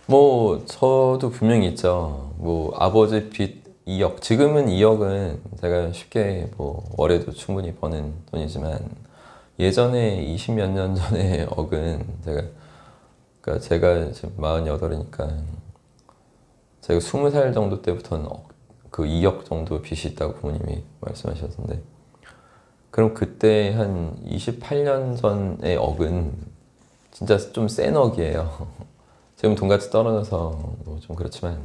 뭐 저도 분명히 있죠. 뭐 아버지 빚 2억. 지금은 2억은 제가 쉽게 뭐 월에도 충분히 버는 돈이지만 예전에 20몇 년 전에 억은 제가 지금 48이니까 제가 20살 정도 때부터는 그 2억 정도 빚이 있다고 부모님이 말씀하셨는데, 그럼 그때 한 28년 전의 억은 진짜 좀 센 억이에요. 지금 돈같이 떨어져서 뭐 좀 그렇지만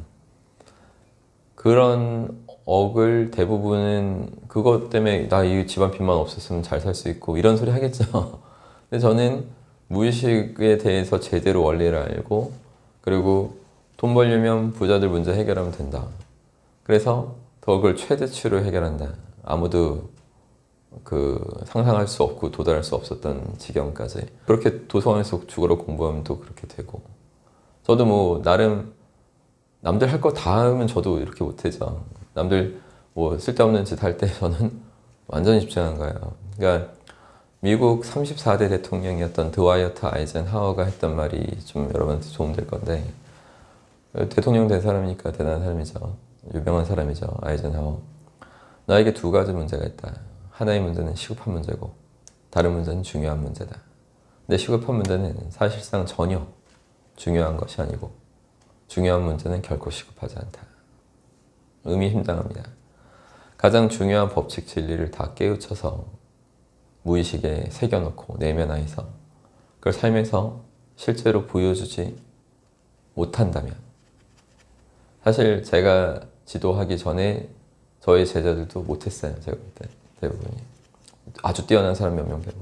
그런 억을 대부분은 그것 때문에 나 이 집안 빚만 없었으면 잘 살 수 있고 이런 소리 하겠죠. 근데 저는 무의식에 대해서 제대로 원리를 알고, 그리고 돈 벌려면 부자들 문제 해결하면 된다. 그래서 그걸 최대치로 해결한다. 아무도 상상할 수 없고 도달할 수 없었던 지경까지. 그렇게 도서관에서 죽어라 공부하면 또 그렇게 되고. 저도 뭐 나름 남들 할 거 다 하면 저도 이렇게 못하죠. 남들 뭐 쓸데없는 짓 할 때 저는 완전히 집중한 거예요. 그러니까 미국 34대 대통령이었던 드와이어트 아이젠하워가 했던 말이 좀 여러분한테 도움될 건데, 대통령 된 사람이니까 대단한 사람이죠. 유명한 사람이죠. 아이젠하워. 나에게 두 가지 문제가 있다. 하나의 문제는 시급한 문제고 다른 문제는 중요한 문제다. 근데 시급한 문제는 사실상 전혀 중요한 것이 아니고 중요한 문제는 결코 시급하지 않다. 의미 힘당합니다. 가장 중요한 법칙 진리를 다 깨우쳐서 무의식에 새겨놓고 내면화해서 그걸 삶에서 실제로 보여주지 못한다면, 사실 제가 지도하기 전에 저희 제자들도 못했어요. 제가 볼 때 대부분이 아주 뛰어난 사람 몇 명 되고.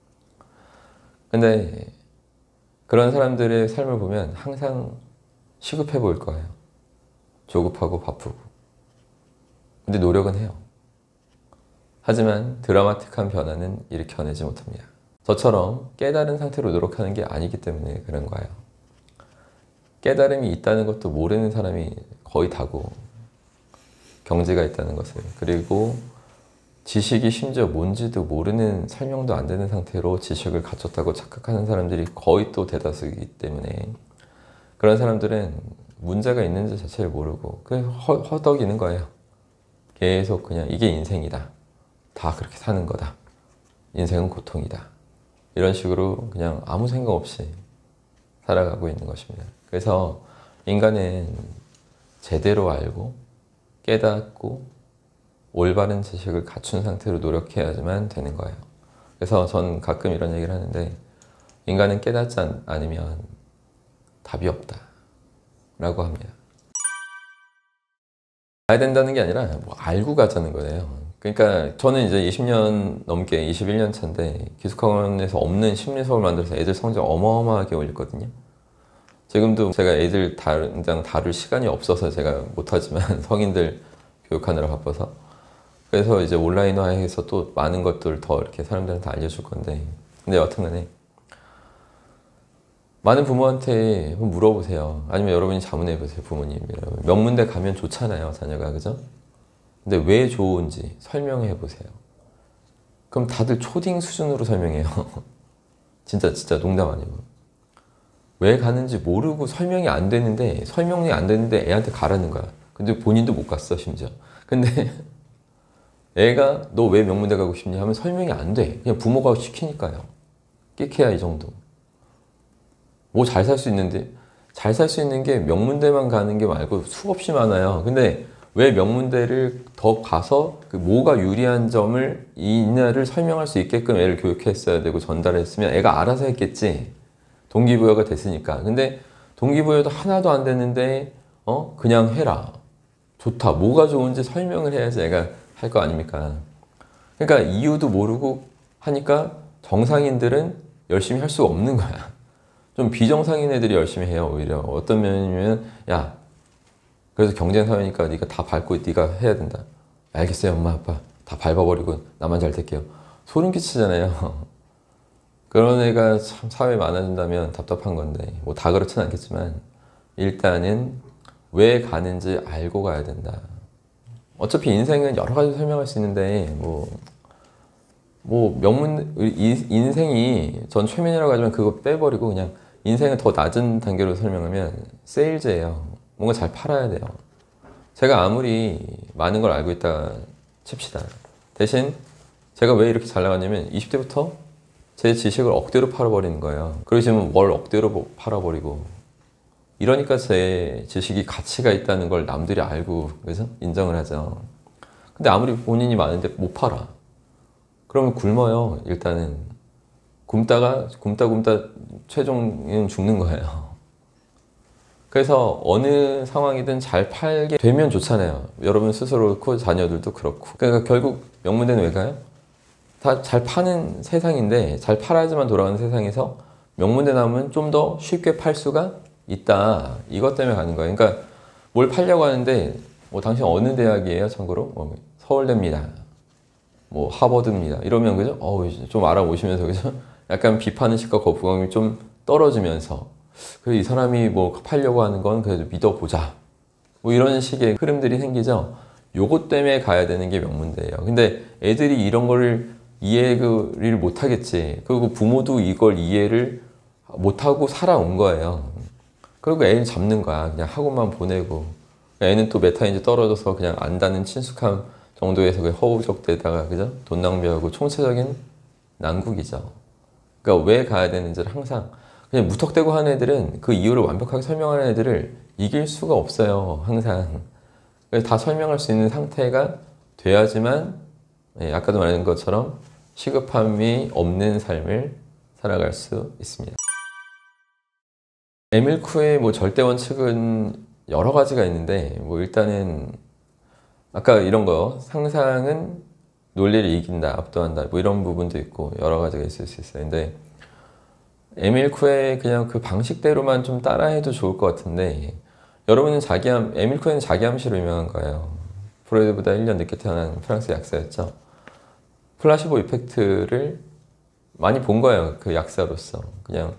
근데 그런 사람들의 삶을 보면 항상 시급해 보일 거예요. 조급하고 바쁘고. 근데 노력은 해요. 하지만 드라마틱한 변화는 일으켜내지 못합니다. 저처럼 깨달은 상태로 노력하는 게 아니기 때문에 그런 거예요. 깨달음이 있다는 것도 모르는 사람이 거의 다고, 경지가 있다는 것을, 그리고 지식이 심지어 뭔지도 모르는, 설명도 안 되는 상태로 지식을 갖췄다고 착각하는 사람들이 거의 또 대다수이기 때문에 그런 사람들은 문제가 있는지 자체를 모르고 그냥 허덕이는 거예요. 계속 그냥 이게 인생이다. 다 그렇게 사는 거다. 인생은 고통이다. 이런 식으로 그냥 아무 생각 없이 살아가고 있는 것입니다. 그래서 인간은 제대로 알고 깨닫고 올바른 지식을 갖춘 상태로 노력해야지만 되는 거예요. 그래서 전 가끔 이런 얘기를 하는데, 인간은 깨닫지 않으면 답이 없다 라고 합니다. 알아야 된다는 게 아니라 뭐 알고 가자는 거예요. 그러니까 저는 이제 20년 넘게, 21년 차인데 기숙학원에서 없는 심리수업을 만들어서 애들 성적 어마어마하게 올렸거든요. 지금도 제가 애들 당장 다룰 시간이 없어서 제가 못하지만 성인들 교육하느라 바빠서, 그래서 이제 온라인화해서 또 많은 것들을 더 이렇게 사람들한테 알려줄 건데, 근데 여튼간에 많은 부모한테 한번 물어보세요. 아니면 여러분이 자문해보세요. 부모님, 여러분. 명문대 가면 좋잖아요, 자녀가. 그죠? 근데 왜 좋은지 설명해보세요. 그럼 다들 초딩 수준으로 설명해요. 진짜 농담 아니고. 왜 가는지 모르고 설명이 안 되는데 애한테 가라는 거야. 근데 본인도 못 갔어, 심지어. 근데 애가 너 왜 명문대 가고 싶냐 하면 설명이 안 돼. 그냥 부모가 시키니까요. 끽해야 이 정도. 뭐 잘 살 수 있는데, 잘 살 수 있는 게 명문대만 가는 게 말고 수없이 많아요. 근데 왜 명문대를 더 가서 뭐가 유리한 점을 이날을 설명할 수 있게끔 애를 교육했어야 되고 전달했으면 애가 알아서 했겠지. 동기부여가 됐으니까. 근데 동기부여도 하나도 안 됐는데 그냥 해라. 좋다. 뭐가 좋은지 설명을 해야지 애가 할 거 아닙니까? 그러니까 이유도 모르고 하니까 정상인들은 열심히 할 수가 없는 거야. 좀 비정상인 애들이 열심히 해요. 오히려 어떤 면이면, 야, 그래서 경쟁사회니까 네가 다 밟고 네가 해야 된다. 알겠어요, 엄마 아빠 다 밟아버리고 나만 잘 될게요. 소름 끼치잖아요. 그런 애가 참 사회에 많아진다면 답답한 건데, 뭐 다 그렇진 않겠지만 일단은 왜 가는지 알고 가야 된다. 어차피 인생은 여러 가지 설명할 수 있는데, 인생이, 전 최면이라고 하지만 그거 빼버리고 그냥 인생을 더 낮은 단계로 설명하면 세일즈예요. 뭔가 잘 팔아야 돼요. 제가 아무리 많은 걸 알고 있다 칩시다. 대신 제가 왜 이렇게 잘 나갔냐면 20대부터 제 지식을 억대로 팔아버리는 거예요. 그리고 지금 뭘 억대로 팔아버리고 이러니까 제 지식이 가치가 있다는 걸 남들이 알고 그래서 인정을 하죠. 근데 아무리 본인이 많은데 못 팔아. 그러면 굶어요. 일단은 굶다 최종은 죽는 거예요. 그래서 어느 상황이든 잘 팔게 되면 좋잖아요. 여러분 스스로 그렇고 자녀들도 그렇고. 그러니까 결국 명문대는 왜 가요? 다 잘 파는 세상인데 잘 팔아야지만 돌아가는 세상에서 명문대 나오면 좀 더 쉽게 팔 수가 있다. 이것 때문에 가는 거예요. 그러니까 뭘 팔려고 하는데 뭐 당신 어느 대학이에요? 참고로 뭐 서울대입니다. 뭐 하버드입니다. 이러면 그죠? 좀 알아보시면서 그죠? 약간 비판의식과 거부감이 좀 떨어지면서 그래 이 사람이 뭐 팔려고 하는 건 그래도 믿어보자. 뭐 이런 식의 흐름들이 생기죠. 요것 때문에 가야 되는 게 명문대예요. 근데 애들이 이런 거를 이해를 못하겠지. 그리고 부모도 이걸 이해를 못하고 살아온 거예요. 그리고 애는 잡는 거야. 그냥 학원만 보내고. 애는 또 메타인지 떨어져서 그냥 안다는 친숙함 정도에서 허우적대다가 그죠? 돈 낭비하고 총체적인 난국이죠. 그러니까 왜 가야 되는지를 항상 그냥 무턱대고 하는 애들은 그 이유를 완벽하게 설명하는 애들을 이길 수가 없어요. 항상. 그래서 다 설명할 수 있는 상태가 돼야지만 아까도 말한 것처럼 시급함이 없는 삶을 살아갈 수 있습니다. 에밀쿠의 뭐 절대 원칙은 여러 가지가 있는데 뭐 일단은 아까 이런 거 상상은 논리를 이긴다, 압도한다 뭐 이런 부분도 있고 여러 가지가 있을 수 있어요. 근데 에밀쿠의 그냥 그 방식대로만 좀 따라해도 좋을 것 같은데 여러분은 에밀쿠는 자기암시로 유명한 거예요. 프로이드보다 1년 늦게 태어난 프랑스 약사였죠. 플라시보 이펙트를 많이 본 거예요. 그 약사로서. 그냥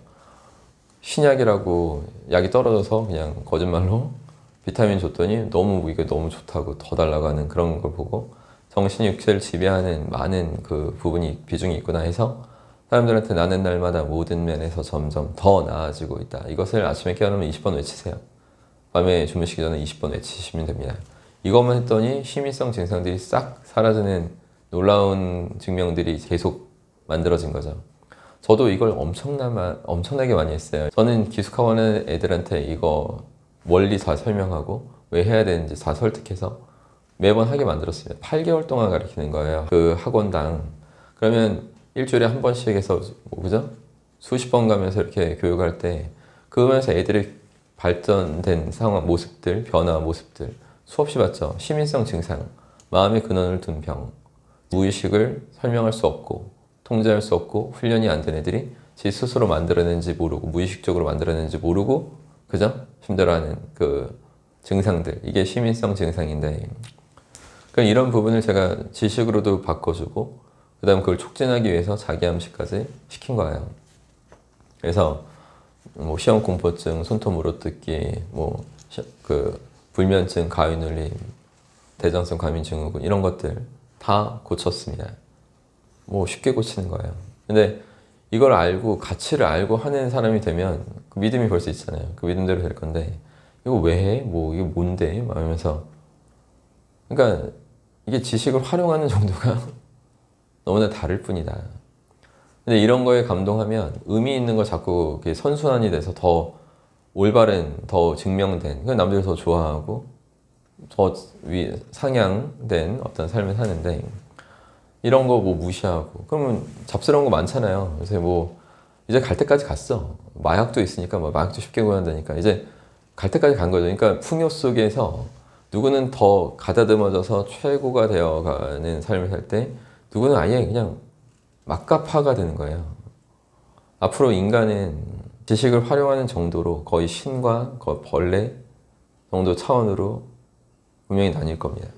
신약이라고 약이 떨어져서 그냥 거짓말로 비타민 줬더니 이게 너무 좋다고 더 달라고 하는 그런 걸 보고 정신 육체를 지배하는 많은 그 비중이 있구나 해서 사람들한테 나는 날마다 모든 면에서 점점 더 나아지고 있다. 이것을 아침에 깨어나면 20번 외치세요. 밤에 주무시기 전에 20번 외치시면 됩니다. 이것만 했더니 심미성 증상들이 싹 사라지는 놀라운 증명들이 계속 만들어진 거죠. 저도 이걸 엄청나게 많이 했어요. 저는 기숙학원의 애들한테 이거 원리 다 설명하고 왜 해야 되는지 다 설득해서 매번 하게 만들었습니다. 8개월 동안 가르치는 거예요. 그 학원당. 그러면 일주일에 한 번씩 해서 뭐 그죠? 수십 번 가면서 이렇게 교육할 때 그러면서 애들이 발전된 상황, 모습들, 변화 모습들 수없이 봤죠. 시민성 증상, 마음의 근원을 둔 병, 무의식을 설명할 수 없고 통제할 수 없고 훈련이 안 된 애들이 지 스스로 만들어낸지 모르고 무의식적으로 만들어낸지 모르고 그죠? 힘들어하는 그 증상들 이게 시민성 증상인데 그러니까 이런 부분을 제가 지식으로도 바꿔주고 그 다음 그걸 촉진하기 위해서 자기암시까지 시킨 거예요. 그래서 뭐 시험 공포증, 손톱 물어뜯기, 그 불면증, 가위눌림, 대장성 과민증후군 이런 것들 다 고쳤습니다. 뭐 쉽게 고치는 거예요. 근데 이걸 알고 가치를 알고 하는 사람이 되면 그 믿음이 벌써 있잖아요. 그 믿음대로 될 건데 이거 왜 해? 뭐 이게 뭔데? 막 하면서 그러니까 이게 지식을 활용하는 정도가 너무나 다를 뿐이다. 근데 이런 거에 감동하면 의미 있는 걸 자꾸 선순환이 돼서 더 올바른, 더 증명된, 그 남들이 더 좋아하고 더 상향된 어떤 삶을 사는데 이런 거 뭐 무시하고 그러면 잡스러운 거 많잖아요. 그래서 뭐 이제 갈 때까지 갔어. 마약도 있으니까 뭐 마약도 쉽게 구한다니까 이제 갈 때까지 간 거죠. 그러니까 풍요 속에서 누구는 더 가다듬어져서 최고가 되어가는 삶을 살 때 누구는 아예 그냥 막가파가 되는 거예요. 앞으로 인간은 지식을 활용하는 정도로 거의 신과 거의 벌레 정도 차원으로 분명히 나뉠 겁니다.